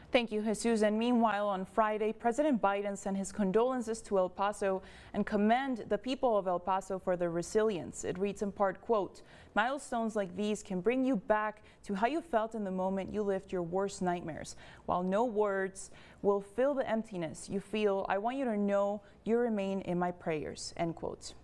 Thank you, Jesus. And meanwhile, on Friday, President Biden sent his condolences to El Paso and commended the people of El Paso for their resilience. It reads in part, quote, "Milestones like these can bring you back to how you felt in the moment you lived your worst nightmares. While no words will fill the emptiness you feel, I want you to know you remain in my prayers," end quote.